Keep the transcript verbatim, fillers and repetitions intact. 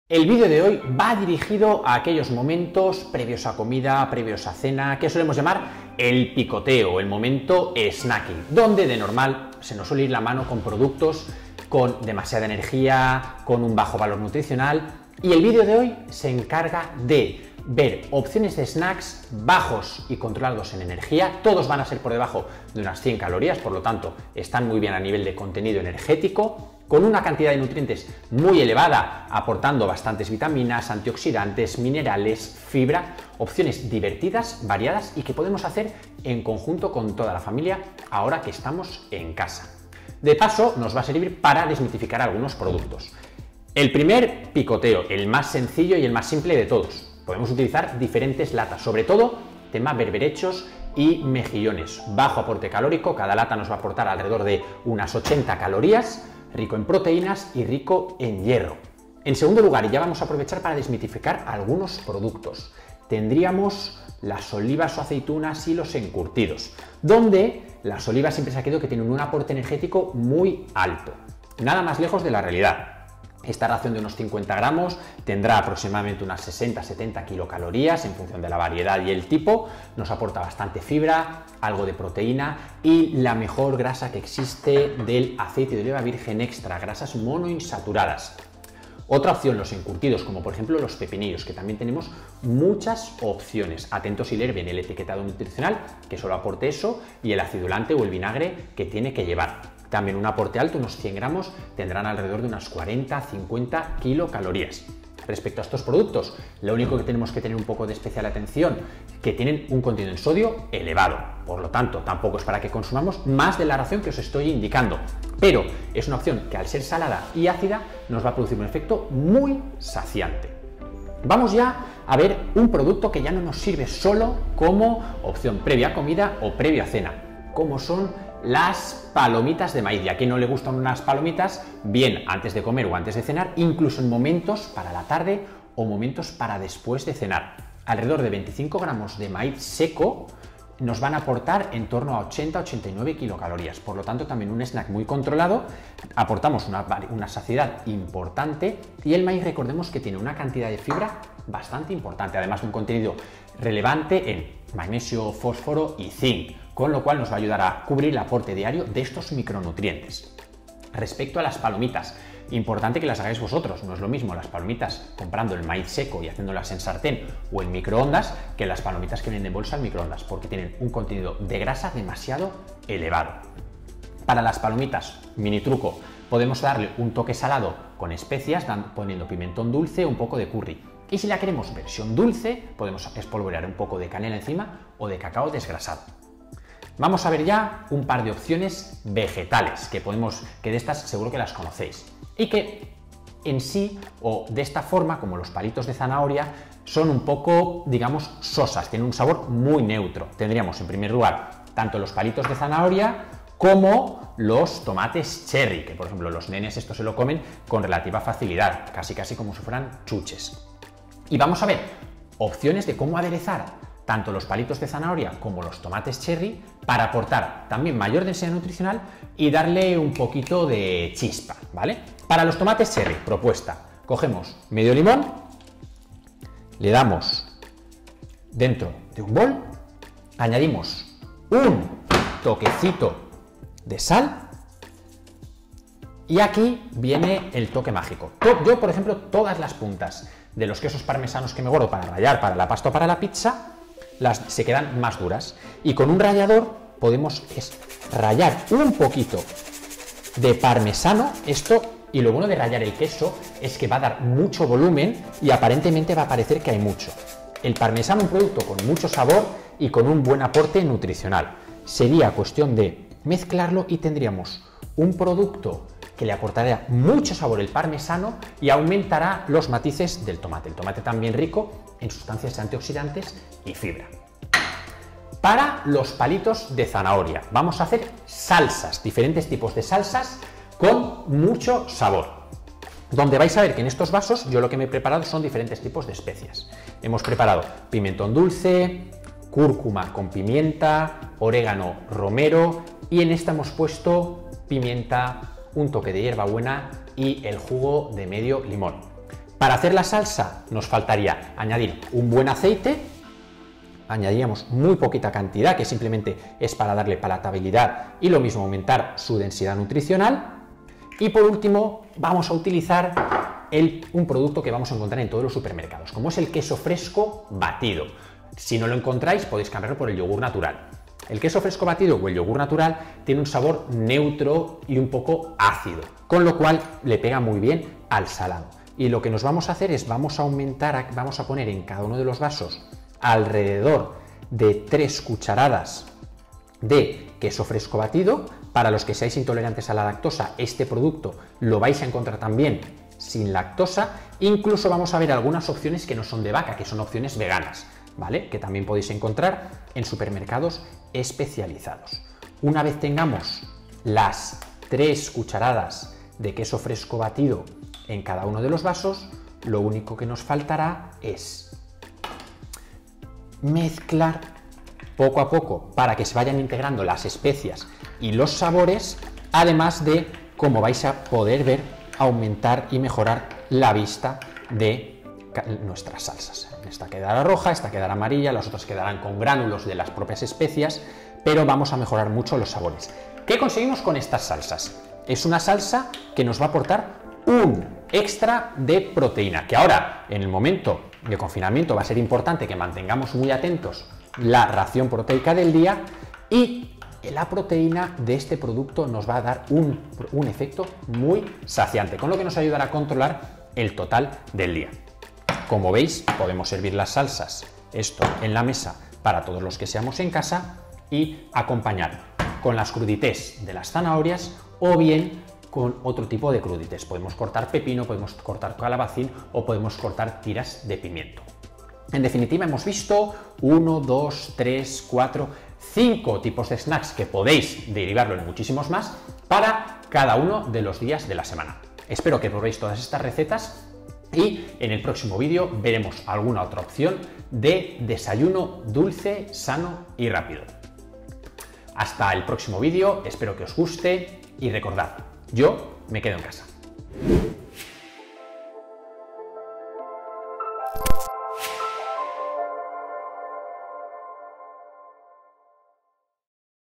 El vídeo de hoy va dirigido a aquellos momentos previos a comida, previos a cena, que solemos llamar el picoteo, el momento snacking, donde de normal se nos suele ir la mano con productos con demasiada energía, con un bajo valor nutricional, y el vídeo de hoy se encarga de ver opciones de snacks bajos y controlados en energía. Todos van a ser por debajo de unas cien calorías, por lo tanto están muy bien a nivel de contenido energético, con una cantidad de nutrientes muy elevada, aportando bastantes vitaminas, antioxidantes, minerales, fibra, opciones divertidas, variadas y que podemos hacer en conjunto con toda la familia ahora que estamos en casa. De paso, nos va a servir para desmitificar algunos productos. El primer picoteo, el más sencillo y el más simple de todos. Podemos utilizar diferentes latas, sobre todo tema berberechos y mejillones. Bajo aporte calórico, cada lata nos va a aportar alrededor de unas ochenta calorías, rico en proteínas y rico en hierro. En segundo lugar, y ya vamos a aprovechar para desmitificar algunos productos, tendríamos las olivas o aceitunas y los encurtidos, donde las olivas siempre se ha creído que tienen un aporte energético muy alto. Nada más lejos de la realidad. Esta ración de unos cincuenta gramos tendrá aproximadamente unas sesenta a setenta kilocalorías en función de la variedad y el tipo. Nos aporta bastante fibra, algo de proteína y la mejor grasa que existe del aceite de oliva virgen extra, grasas monoinsaturadas. Otra opción, los encurtidos, como por ejemplo los pepinillos, que también tenemos muchas opciones. Atentos y leer bien el etiquetado nutricional, que solo aporte eso, y el acidulante o el vinagre que tiene que llevar. También un aporte alto, unos cien gramos, tendrán alrededor de unas cuarenta a cincuenta kilocalorías. Respecto a estos productos, lo único que tenemos que tener un poco de especial atención, que tienen un contenido en sodio elevado. Por lo tanto, tampoco es para que consumamos más de la ración que os estoy indicando. Pero es una opción que al ser salada y ácida nos va a producir un efecto muy saciante. Vamos ya a ver un producto que ya no nos sirve solo como opción previa a comida o previa a cena, como son las palomitas de maíz. Y a quien no le gustan unas palomitas, bien antes de comer o antes de cenar, incluso en momentos para la tarde o momentos para después de cenar. Alrededor de veinticinco gramos de maíz seco nos van a aportar en torno a ochenta a ochenta y nueve kilocalorías. Por lo tanto, también un snack muy controlado. Aportamos una, una saciedad importante y el maíz, recordemos que tiene una cantidad de fibra bastante importante, además de un contenido relevante en magnesio, fósforo y zinc, con lo cual nos va a ayudar a cubrir el aporte diario de estos micronutrientes. Respecto a las palomitas, importante que las hagáis vosotros. No es lo mismo las palomitas comprando el maíz seco y haciéndolas en sartén o en microondas que las palomitas que vienen de bolsa en microondas, porque tienen un contenido de grasa demasiado elevado. Para las palomitas, mini truco, podemos darle un toque salado con especias, poniendo pimentón dulce o un poco de curry. Y si la queremos versión dulce, podemos espolvorear un poco de canela encima o de cacao desgrasado. Vamos a ver ya un par de opciones vegetales, que podemos, que de estas seguro que las conocéis, y que en sí, o de esta forma, como los palitos de zanahoria, son un poco, digamos, sosas, tienen un sabor muy neutro. Tendríamos en primer lugar tanto los palitos de zanahoria como los tomates cherry, que por ejemplo los nenes esto se lo comen con relativa facilidad, casi casi como si fueran chuches. Y vamos a ver opciones de cómo aderezar tanto los palitos de zanahoria como los tomates cherry para aportar también mayor densidad nutricional y darle un poquito de chispa, ¿vale? Para los tomates cherry, propuesta, cogemos medio limón, le damos dentro de un bol, añadimos un toquecito de sal y aquí viene el toque mágico. Yo, por ejemplo, todas las puntas de los quesos parmesanos que me guardo para rallar para la pasta o para la pizza, las, se quedan más duras. Y con un rallador podemos es, rallar un poquito de parmesano. Esto, y lo bueno de rallar el queso es que va a dar mucho volumen y aparentemente va a parecer que hay mucho. El parmesano, un producto con mucho sabor y con un buen aporte nutricional. Sería cuestión de mezclarlo y tendríamos un producto que le aportará mucho sabor el parmesano y aumentará los matices del tomate. El tomate también rico en sustancias antioxidantes y fibra. Para los palitos de zanahoria vamos a hacer salsas, diferentes tipos de salsas con mucho sabor. Donde vais a ver que en estos vasos yo lo que me he preparado son diferentes tipos de especias. Hemos preparado pimentón dulce, cúrcuma con pimienta, orégano romero y en esta hemos puesto pimienta, un toque de hierbabuena y el jugo de medio limón. Para hacer la salsa nos faltaría añadir un buen aceite, añadiríamos muy poquita cantidad, que simplemente es para darle palatabilidad y lo mismo aumentar su densidad nutricional. Y por último vamos a utilizar el, un producto que vamos a encontrar en todos los supermercados, como es el queso fresco batido. Si no lo encontráis podéis cambiarlo por el yogur natural. El queso fresco batido o el yogur natural tiene un sabor neutro y un poco ácido, con lo cual le pega muy bien al salado. Y lo que nos vamos a hacer es vamos a aumentar, vamos a poner en cada uno de los vasos alrededor de tres cucharadas de queso fresco batido. Para los que seáis intolerantes a la lactosa, este producto lo vais a encontrar también sin lactosa. Incluso vamos a ver algunas opciones que no son de vaca, que son opciones veganas, ¿vale? Que también podéis encontrar en supermercados especializados. Una vez tengamos las tres cucharadas de queso fresco batido en cada uno de los vasos, lo único que nos faltará es mezclar poco a poco para que se vayan integrando las especias y los sabores, además de, como vais a poder ver, aumentar y mejorar la vista de nuestras salsas. Esta quedará roja, esta quedará amarilla, las otras quedarán con gránulos de las propias especias, pero vamos a mejorar mucho los sabores. ¿Qué conseguimos con estas salsas? Es una salsa que nos va a aportar un extra de proteína, que ahora, en el momento de confinamiento, va a ser importante que mantengamos muy atentos la ración proteica del día, y la proteína de este producto nos va a dar un, un efecto muy saciante, con lo que nos ayudará a controlar el total del día. Como veis, podemos servir las salsas, esto en la mesa para todos los que seamos en casa, y acompañar con las crudités de las zanahorias o bien con otro tipo de crudités. Podemos cortar pepino, podemos cortar calabacín o podemos cortar tiras de pimiento. En definitiva, hemos visto uno, dos, tres, cuatro, cinco tipos de snacks que podéis derivarlo en muchísimos más para cada uno de los días de la semana. Espero que probéis todas estas recetas y en el próximo vídeo veremos alguna otra opción de desayuno dulce, sano y rápido. Hasta el próximo vídeo, espero que os guste y recordad, yo me quedo en casa.